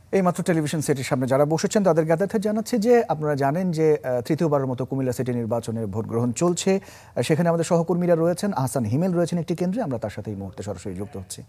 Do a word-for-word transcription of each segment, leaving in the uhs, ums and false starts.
এইমাত্র টেলিভিশন সেটের সামনে যারা বসেছেন তাদের জ্ঞাতার্থে জানাচ্ছে যে আপনারা জানেন যে তৃতীয়বারের মতো কুমিল্লা সিটি নির্বাচনে ভোট গ্রহণ চলছে। সেখানে আমাদের সহকর্মীরা রয়েছেন, আহসান হিমেল রয়েছেন একটি কেন্দ্রে, আমরা তার সাথে এই মুহূর্তে সরাসরি যুক্ত হচ্ছি।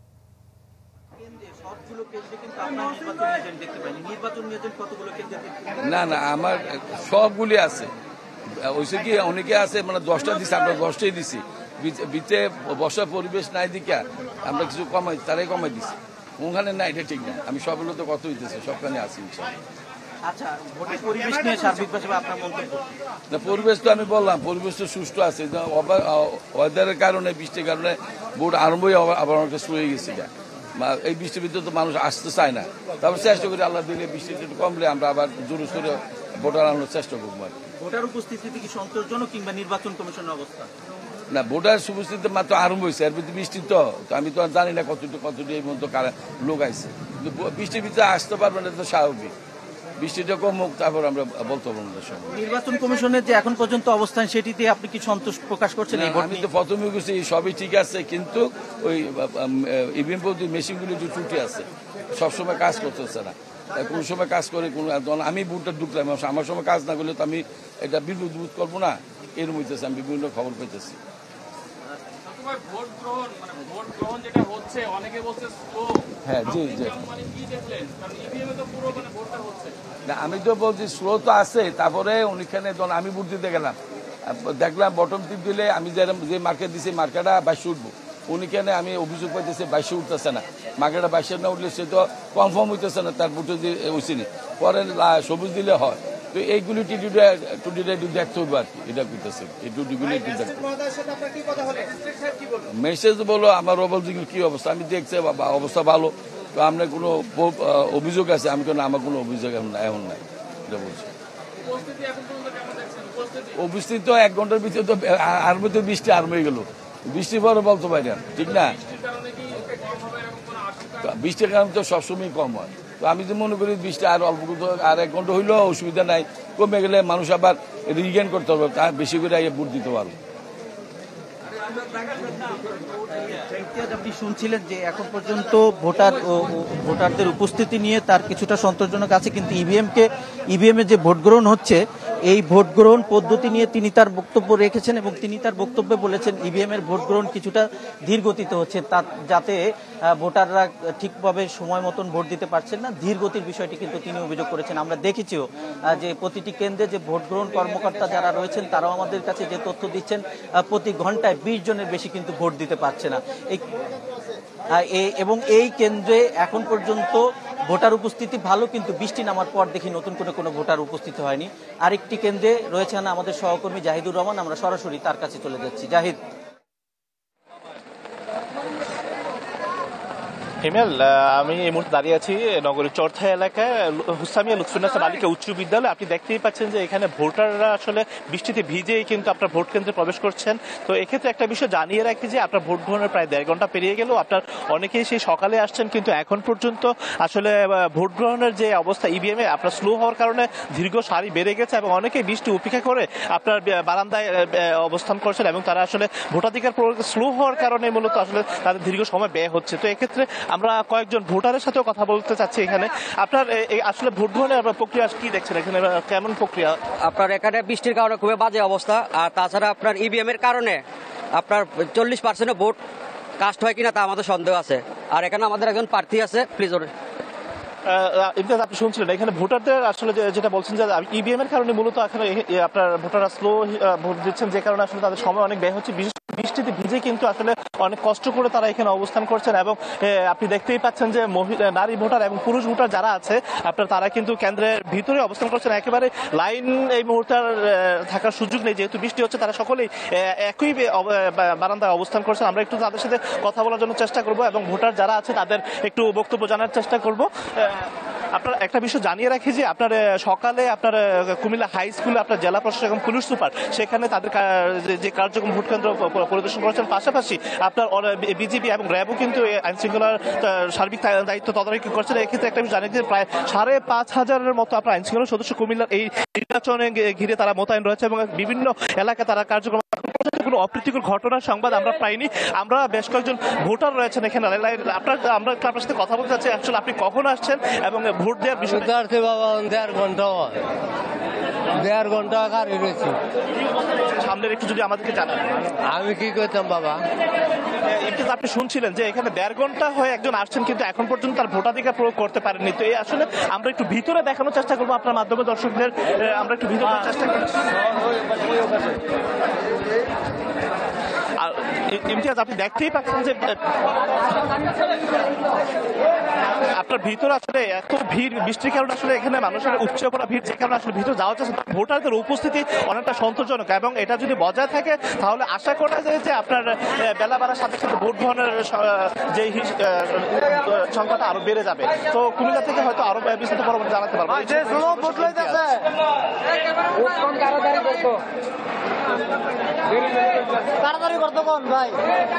না না আমার সবগুলি আছে, ওইসে কি অনেকে আছে মানে দশটা দিচ্ছে, আমরা দশটাই দিছি। বিচে বসার পরিবেশ নাই দিকা আমরা কিছু কমাই, তারাই কমাই দিছি। ওখানে না, এটা ঠিক না। আমি সবগুলো তো কত হইতেছে, সবখানে আছি। পরিবেশ তো আমি বললাম, পরিবেশ তো সুষ্ঠু আছে। ওয়েদারের কারণে, বৃষ্টির কারণে ভোট আরম্ভই আবার অনেকটা শুরু হয়ে গেছে। এই বৃষ্টির ভিতরে তো মানুষ আসতে চায় না। তারপর চেষ্টা করি আল্লাহ দিলে বৃষ্টিটা একটু কমলে আমরা আবার জোরে সোরে ভোটার আনানোর চেষ্টা করবো। আর ভোটার উপস্থিতি কি সন্তোষজনক কিংবা নির্বাচন কমিশনের অবস্থা? না, ভোটার উপস্থিতি মাত্র আরম্ভ হয়েছে, এর ভিতরে বৃষ্টি তো আমি তো জানি না কতটুকু কতটুকু এই মতো লোক আইছে। কিন্তু বৃষ্টির ভিতরে আসতে পারবো না, এটা তো স্বাভাবিক। বৃষ্টিটা কমুক, তারপর আমরা বলতে পারবো না। নির্বাচন কমিশনের যে এখন পর্যন্ত অবস্থান, সেটিতে আপনি কি সন্তোষ প্রকাশ করছেন? আমি তো প্রথমে গেছি সবই ঠিক আছে, কিন্তু ওই ইভিএম পদ্ধতি মেশিনগুলো একটু ত্রুটি আছে, সবসময় কাজ করতেছে না। কোন সময় কাজ করে, কোন আমি ভোটটা ঢুকলাম, আমার সময় কাজ না করলে তো আমি এটা বিদ্যুৎ বোধ করবো না। এর মধ্যে আমি বিভিন্ন খবর পেতেছি। হ্যাঁ জি জি, আমি তো বলছি স্লো তো আছে। তারপরে ওইখানে আমি ভোট দিতে গেলাম, দেখলাম বটম টিপ দিলে আমি যে মার্কেট দিছি মার্কেটটা বাইশে উঠবো, উনিখানে আমি অভিযোগ পাইতেছি বাইশে উঠতেছে না। মার্কেটটা বাইশে না উঠলে সে তো কনফার্ম হইতেছে না, তার ভোটে ওইসিনি পরে সবুজ দিলে হয়। তো এইগুলি টুটিটা টুটিটা একটু দেখতে হবে আর কি, এটা করতেছে এই টুটিগুলি একটু দেখতে। মেসেজ বলো আমার অবস্থা কি অবস্থা, আমি দেখছি বাবা অবস্থা ভালো। তো আপনার কোনো অভিযোগ আছে? আমি কেন, আমার কোনো অভিযোগ এখন না, এখন নাই, এটা বলছি। উপস্থিত তো এক ঘন্টার ভিতরে তো আর মধ্যে বৃষ্টি আরম্ভ হয়ে গেল। বৃষ্টির পরে বলতে পারি না, ঠিক না? বৃষ্টির কারণে তো সবসময় কম হয়। তো আমি তো মনে করি বৃষ্টি আর অল্প আর এক ঘন্টা হইলেও অসুবিধা নাই। কমে গেলে মানুষ আবার রিগেন করতে পারবে, তা বেশি করে ভোট দিতে পারবো। আপনি শুনছিলেন যে এখন পর্যন্ত ভোটার ও ভোটারদের উপস্থিতি নিয়ে তার কিছুটা সন্তোষজনক আছে, কিন্তু ইভিএম কে ইভিএম এ যে ভোট গ্রহণ হচ্ছে, এই ভোট গ্রহণ পদ্ধতি নিয়ে তিনি তার বক্তব্য রেখেছেন এবং তিনি তার বক্তব্যে বলেছেন ইভিএম এর ভোট গ্রহণ কিছুটা ধীর গতিতে হচ্ছে, তা যাতে ভোটাররা ঠিকভাবে সময় মতন ভোট দিতে পারছেন না, ধীর গতির বিষয়টি কিন্তু তিনি অভিযোগ করেছেন। আমরা দেখেছিও যে প্রতিটি কেন্দ্রে যে ভোট গ্রহণ কর্মকর্তা যারা রয়েছেন তারাও আমাদের কাছে যে তথ্য দিচ্ছেন, প্রতি ঘন্টায় বিশ জনের বেশি কিন্তু ভোট দিতে পারছে না। এবং এই কেন্দ্রে এখন পর্যন্ত ভোটার উপস্থিতি ভালো, কিন্তু বৃষ্টি নামার পর দেখি নতুন করে কোনো ভোটার উপস্থিত হয়নি। আরেকটি কেন্দ্রে রয়েছেন আমাদের সহকর্মী জাহিদুর রহমান, আমরা সরাসরি তার কাছে চলে যাচ্ছি। জাহিদ। হিমেল, আমি এই মুহূর্তে দাঁড়িয়ে আছি নগরীর চরথা এলাকায় হুসামিয়া লুৎফুন্নেছা বালিকা উচ্চ বিদ্যালয়। আপনি দেখতেই পাচ্ছেন যে এখানে ভোটাররা আসলে বৃষ্টিতে ভিজেই কিন্তু আপনার ভোট কেন্দ্রে প্রবেশ করছেন। তো এক্ষেত্রে একটা বিষয় জানিয়ে রাখি যে আপনার ভোট গ্রহণের প্রায় দেড় ঘন্টা পেরিয়ে গেল, আপনার অনেকেই সেই সকালে আসছেন, কিন্তু এখন পর্যন্ত আসলে ভোট গ্রহণের যে অবস্থা ইভিএম এ আপনার স্লো হওয়ার কারণে দীর্ঘ সারি বেড়ে গেছে এবং অনেকেই বৃষ্টি উপেক্ষা করে আপনার বারান্দায় অবস্থান করছেন এবং তারা আসলে ভোটাধিকার স্লো হওয়ার কারণে মূলত আসলে তাদের দীর্ঘ সময় ব্যয় হচ্ছে। তো এক্ষেত্রে আমরা কয়েকজন ভোটারের সাথেও কথা বলতে চাচ্ছি। এখানে আপনার আসলে ভোট গ্রহণের প্রক্রিয়া কি দেখছেন, এখানে কেমন প্রক্রিয়া? আপনার এখানে বৃষ্টির কারণে খুবই বাজে অবস্থা, আর তাছাড়া আপনার ইভিএম এর কারণে আপনার চল্লিশ পার্সেন্ট ভোট কাস্ট হয় কিনা তা আমাদের সন্দেহ আছে। আর এখানে আমাদের একজন প্রার্থী আছে, প্লিজ। ইমতিয়াজ, আপনি শুনছিলেন এখানে ভোটারদের আসলে যেটা বলছেন যে ইভিএম এর কারণে মূলত এখানে আপনার ভোটাররা স্লো ভোট দিচ্ছেন, যে কারণে আসলে তাদের সময় অনেক ব্যয় হচ্ছে। বিশেষ বৃষ্টিতে ভিজে কিন্তু আসলে অনেক কষ্ট করে তারা এখানে অবস্থান করছেন এবং আপনি দেখতেই পাচ্ছেন যে মহিলা, নারী ভোটার এবং পুরুষ ভোটার যারা আছে আপনার তারা কিন্তু কেন্দ্রের ভিতরে অবস্থান করছেন। একেবারে লাইন এই মুহূর্তে থাকার সুযোগ নেই, যেহেতু বৃষ্টি হচ্ছে। তারা সকলেই একই বারান্দায় অবস্থান করছেন। আমরা একটু তাদের সাথে কথা বলার জন্য চেষ্টা করব এবং ভোটার যারা আছে তাদের একটু বক্তব্য জানার চেষ্টা করব। আপনার একটা বিষয় জানিয়ে রাখি যে আপনার সকালে আপনার কুমিল্লা হাই স্কুলে আপনার জেলা প্রশাসক এবং পুলিশ সুপার সেখানে তাদের যে কার্যক্রম ভোট কেন্দ্র পরিদর্শন করেছেন, পাশাপাশি আপনার বিজিবি এবং র্যাবও কিন্তু আইন শৃঙ্খলার সার্বিক দায়িত্ব তদারকি করছেন। এক্ষেত্রে একটা বিষয় জানিয়ে যে প্রায় সাড়ে পাঁচ হাজারের মতো আপনার আইন শৃঙ্খলা সদস্য কুমিল্লার এই নির্বাচনে ঘিরে তারা মোতায়েন রয়েছে এবং বিভিন্ন এলাকায় তারা কার্যক্রম কোনো অপ্রীতিকর ঘটনার সংবাদ আমরা পাইনি। আমরা বেশ কয়েকজন ভোটার রয়েছেন এখানে, আপনার আমরা আপনার সাথে কথা বলতে চাচ্ছি, আসলে আপনি কখন আসছেন এবং ভোট দেওয়ার বিষয়টা বাবা দেড় ঘন্টা দেড় ঘন্টা কার রয়েছে সামনের একটু যদি আমাদেরকে জানান। আমি কি করতাম বাবা, ইমতিয়াজ আপনি শুনছিলেন যে এখানে দেড় ঘন্টা হয়ে একজন আসছেন কিন্তু এখন পর্যন্ত তার ভোটাধিকার প্রয়োগ করতে পারেননি। তো এই আসলে আমরা একটু ভিতরে দেখানোর চেষ্টা করবো আপনার মাধ্যমে দর্শকদের, আমরা একটু ভিতরে চেষ্টা করছি। আর ইমতিয়াজ আপনি দেখতেই পাচ্ছেন যে আপনার ভিতরে আসলে এত ভিড়, বৃষ্টির কারণে আসলে এখানে মানুষের উপচে পড়া ভিড়, যে কারণে আসলে ভিতরে যাওয়া যাচ্ছে। ভোটারদের উপস্থিতি অনেকটা সন্তোষজনক এবং এটা যদি বজায় থাকে তাহলে আশা করা যায় যে আপনার বেলা বাড়ার সাথে সাথে ভোট গ্রহণের যে সংখ্যাটা আরো বেড়ে যাবে। তো কুমিল্লা থেকে হয়তো আরো বিস্তারিত পরবর্তী জানাতে পারবো। তাড়াতাড়ি করতে কোন ভাই।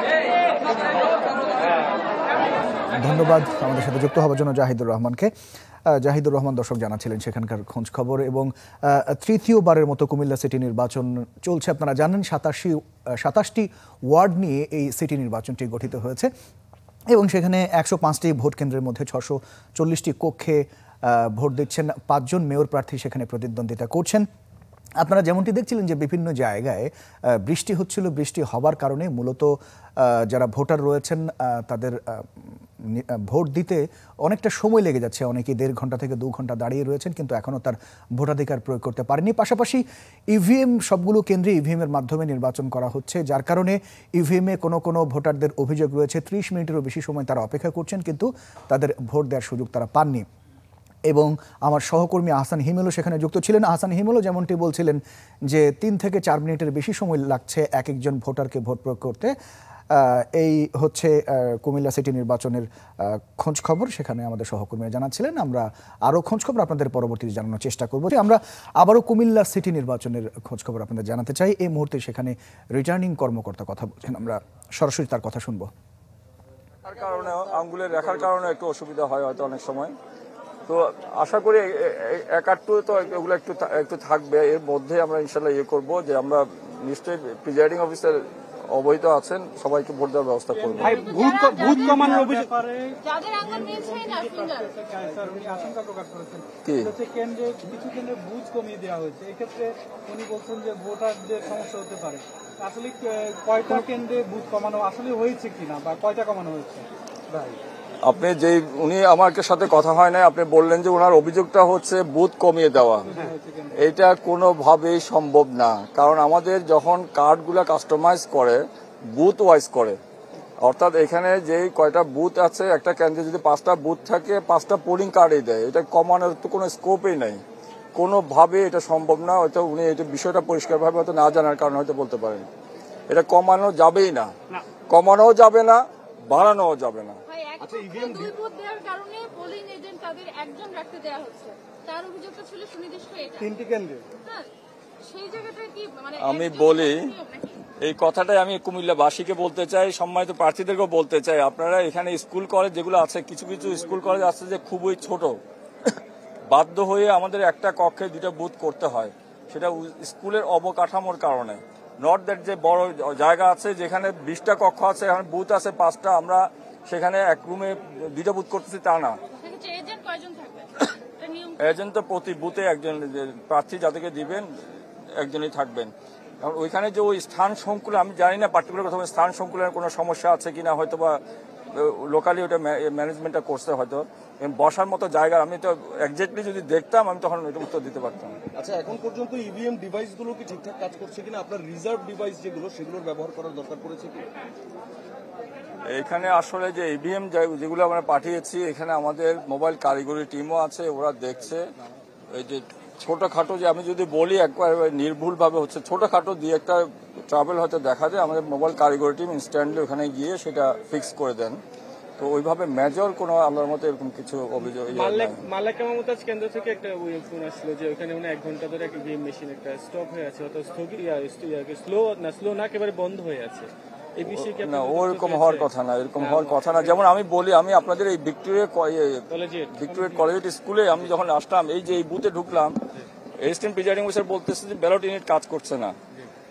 ধন্যবাদ আমাদের সাথে যুক্ত হওয়ার জন্য জাহিদুর রহমানকে। জাহিদুর রহমান দর্শক জানাচ্ছিলেন সেখানকার খোঁজ খবর। এবং তৃতীয়বারের মতো কুমিল্লা সিটি নির্বাচন চলছে। আপনারা জানেন সাতাশি সাতাশটি ওয়ার্ড নিয়ে এই সিটি নির্বাচনটি গঠিত হয়েছে এবং সেখানে একশো পাঁচটি ভোট কেন্দ্রের মধ্যে ছশো চল্লিশটি কক্ষে ভোট দিচ্ছেন পাঁচজন মেয়র প্রার্থী সেখানে প্রতিদ্বন্দ্বিতা করছেন। আপনারা যেমনটি দেখছিলেন যে বিভিন্ন জায়গায় বৃষ্টি হচ্ছিল, বৃষ্টি হবার কারণে মূলত যারা ভোটার রয়েছেন তাদের ভোট দিতে অনেকটা সময় লেগে যাচ্ছে। অনেকেই দেড় ঘন্টা থেকে দু ঘন্টা দাঁড়িয়ে রয়েছেন কিন্তু এখনও তার ভোটাধিকার প্রয়োগ করতে পারেনি। পাশাপাশি ইভিএম সবগুলো কেন্দ্রে ইভিএমের মাধ্যমে নির্বাচন করা হচ্ছে, যার কারণে ইভিএমে কোনো কোনো ভোটারদের অভিযোগ রয়েছে ত্রিশ মিনিটেরও বেশি সময় তারা অপেক্ষা করছেন কিন্তু তাদের ভোট দেওয়ার সুযোগ তারা পাননি। এবং আমার সহকর্মী আহসান হিমেলও সেখানে যুক্ত ছিলেন। আহসান হিমেলও যেমনটি বলছিলেন যে তিন থেকে চার মিনিটের বেশি সময় লাগছে এক একজন ভোটারকে ভোট প্রয়োগ করতে। এই হচ্ছে কুমিল্লা সিটি নির্বাচনের খোঁজ খবর, সেখানে আমাদের সহকর্মীরা জানাচ্ছিলেন। আমরা আরও খোঁজ খবর আপনাদের পরবর্তীতে জানানোর চেষ্টা করব। আমরা আবারও কুমিল্লা সিটি নির্বাচনের খোঁজ খবর আপনাদের জানাতে চাই। এই মুহূর্তে সেখানে রিটার্নিং কর্মকর্তা কথা বলছেন, আমরা সরাসরি তার কথা শুনবো। কারণে আঙ্গুলের রেখার কারণে একটু অসুবিধা হয় হয়তো অনেক সময়। তো আশা করি এক আধটু তো এগুলো একটু একটু থাকবে। এর মধ্যে আমরা ইনশাল্লাহ ইয়ে করবো যে আমরা নিশ্চয়ই প্রিজাইডিং অফিসার অবহিত আছেন, সবাইকে ভোট দেওয়ার ব্যবস্থা করবো। কি কেন্দ্রে কিছু কেন্দ্রে বুথ কমিয়ে দেওয়া হয়েছে, এক্ষেত্রে উনি বলছেন যে ভোটারদের সমস্যা হতে পারে। আসলে কয়টা কেন্দ্রে বুথ কমানো আসলে হয়েছে কিনা বা কয়টা কমানো হয়েছে ভাই? আপনি যে উনি আমার সাথে কথা হয় না, আপনি বললেন যে ওনার অভিযোগটা হচ্ছে বুথ কমিয়ে দেওয়া। এটা কোনোভাবেই সম্ভব না, কারণ আমাদের যখন কার্ডগুলা কাস্টমাইজ করে বুথ ওয়াইজ করে, অর্থাৎ এখানে যে কয়টা বুথ আছে একটা কেন্দ্রে যদি পাঁচটা বুথ থাকে পাঁচটা পোলিং কার্ডই দেয়। এটা কমানোর তো কোনো স্কোপই নেই, কোনোভাবে এটা সম্ভব না। হয়তো উনি এটা বিষয়টা পরিষ্কারভাবে হয়তো না জানার কারণে হয়তো বলতে পারেন। এটা কমানো যাবেই না, কমানোও যাবে না, বাড়ানোও যাবে না। দুই বুথ দেওয়ার কারণে পোলিং এজেন্ট তাদের একজন রাখতে দেওয়া হচ্ছে, তার অভিযোগটা ছিল সুনির্দিষ্ট এটা তিনটি কেন্দ্রে। হ্যাঁ, সেই জায়গাটা কি মানে আমি বলি এই কথাটাই আমি কুমিল্লাবাসীকে বলতে চাই, সম্মানিত প্রার্থীদেরকেও বলতে চাই, আপনারা এখানে স্কুল কলেজ যেগুলো আছে, কিছু কিছু স্কুল কলেজ আছে যে খুবই ছোট, বাধ্য হয়ে আমাদের একটা কক্ষে দুটা বুথ করতে হয়, সেটা স্কুলের অবকাঠামোর কারণে। নট দ্যাট যে বড় জায়গা আছে যেখানে বিশটা কক্ষ আছে, এখন বুথ আছে পাঁচটা, আমরা সেখানে এক রুমে দুইটা বুথ করতেছি তা না। এজেন্ট তো প্রতি বুথে একজন প্রার্থী যাদেরকে দিবেন একজনই থাকবেন। এখন ওইখানে যে ওই স্থান সংকুলন, আমি জানি না পার্টিকুলার কথা, স্থান সংকুলনের কোনো সমস্যা আছে কিনা, হয়তো বা লোকালি ওটা ম্যানেজমেন্টটা করছে হয়তো। বসার মতো জায়গা আমি তো একজাক্টলি যদি দেখতাম আমি তখন ওইটা উত্তর দিতে পারতাম। আচ্ছা, এখন পর্যন্ত ইভিএম ডিভাইস গুলো কি ঠিকঠাক কাজ করছে কিনা, আপনার রিজার্ভ ডিভাইস যেগুলো সেগুলোর ব্যবহার করার দরকার পড়েছে কি? এখানে আসলে যে ইভিএম যেগুলো আমরা পাঠিয়েছি, এখানে আমাদের মোবাইল কারিগরি টিমও আছে, ওরা দেখছে। এই যে ছোটখাটো যে আমি যদি বলি একবার নির্ভুল ভাবে হচ্ছে, ছোটখাটো দিয়ে একটা ট্রাভেল হয়তো দেখা যায়, আমাদের মোবাইল কারিগরি টিম ইনস্ট্যান্টলি ওখানে গিয়ে সেটা ফিক্স করে দেন। তো ওইভাবে মেজর কোনো আল্লাহর মতো এরকম কিছু অভিযোগ। মালাকা মমতাজ কেন্দ্র থেকে একটা ফোন আসলো যে ওখানে উনি এক ঘন্টা ধরে একটা ইভিএম মেশিন একটা স্টপ হয়ে আছে, অর্থাৎ স্লো না স্লো না একেবারে বন্ধ হয়ে আছে। না, ওরকম হওয়ার কথা না, এরকম হওয়ার কথা না। যেমন আমি বলি, আমি আপনাদের এই ভিক্টোরিয়া ভিক্টোরিয়া কলেজ স্কুলে আমি যখন আসলাম, এই যে এই বুথে ঢুকলাম, এসিস্ট্যান্ট প্রিজাইডিং অফিসার বলতেছে যে ব্যালট ইউনিট কাজ করছে না।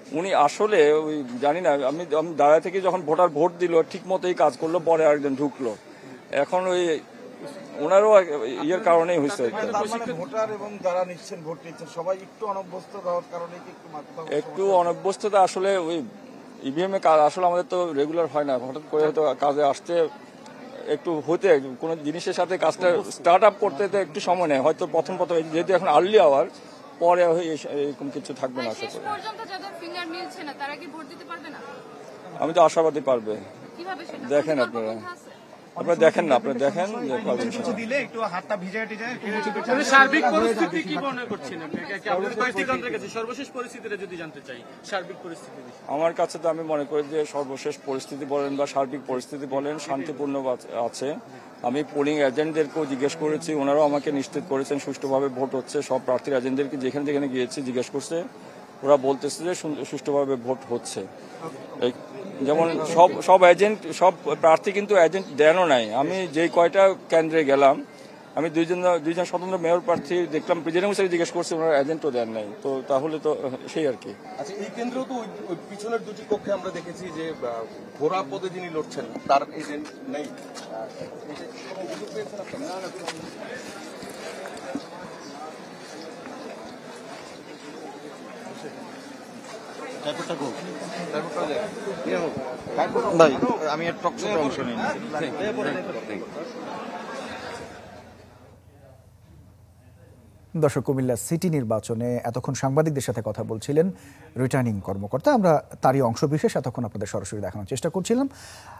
উনি আসলে ওই জানি না, আমি আমি দাঁড়ায় থেকে যখন ভোটার ভোট দিল ঠিক মতোই কাজ করলো, পরে আরেকজন ঢুকলো। এখন ওই ওনারও ইয়ের কারণেই হয়েছে। ভোটার এবং যারা নিচ্ছেন ভোট নিচ্ছেন সবাই একটু অনভ্যস্ত হওয়ার কারণে কি একটু মাথা একটু অনভ্যস্ততা আসলে ওই ইভিএম এ কাজ আসলে আমাদের তো রেগুলার হয় না, হঠাৎ করে হয়তো কাজে আসতে একটু হতে কোনো জিনিসের সাথে কাজটা স্টার্ট আপ করতে তো একটু সময় নেয়, হয়তো প্রথম প্রথম যেহেতু এখন আর্লি আওয়ার, পরে এরকম কিছু থাকবে না আশা করি। পর্যন্ত যাদের ফিঙ্গার মিলছে না তারা কি ভোট দিতে পারবে না? আমি তো আশাবাদী পারবে। কিভাবে সেটা দেখেন আপনারা আপনারা দেখেন না আপনারা দেখেন যে পারবেন। দিলে একটু হাতটা ভিজায় টিজায় সার্বিক পরিস্থিতি কি মনে করছেন আপনি? আপনাদের কয়েকটি কেন্দ্রের কাছে সর্বশেষ পরিস্থিতিটা যদি জানতে চাই, সার্বিক পরিস্থিতি। আমার কাছে তো আমি মনে করি যে সর্বশেষ পরিস্থিতি বলেন বা সার্বিক পরিস্থিতি বলেন শান্তিপূর্ণ আছে। আমি পোলিং এজেন্টদেরকেও জিজ্ঞেস করেছি, ওনারাও আমাকে নিশ্চিত করেছেন সুষ্ঠুভাবে ভোট হচ্ছে। সব প্রার্থীর এজেন্টদেরকে যেখানে যেখানে গিয়েছি জিজ্ঞেস করছে, ওরা বলতেছে যে সুষ্ঠুভাবে ভোট হচ্ছে। যেমন সব সব এজেন্ট সব প্রার্থী কিন্তু এজেন্ট দেনও নাই। আমি যে কয়টা কেন্দ্রে গেলাম, আমি দুইজন দুইজন স্বতন্ত্র মেয়র প্রার্থী দেখলাম, প্রেসিডেন্ট হিসেবে জিজ্ঞেস করছি, ওনারা এজেন্টও দেন নাই। তো তাহলে তো সেই আর কি। আচ্ছা, এই কেন্দ্রেও তো ওই পিছনের দুটি কক্ষে আমরা দেখেছি যে ঘোড়া পদে যিনি লড়ছেন তার এজেন্ট নেই। ভাই আমি এর টকশোতে অংশ নিই। দর্শক, কুমিল্লা সিটি নির্বাচনে এতক্ষণ সাংবাদিকদের সাথে কথা বলছিলেন রিটার্নিং কর্মকর্তা। আমরা তারই অংশ বিশেষ এতক্ষণ আপনাদের সরাসরি দেখানোর চেষ্টা করছিলাম।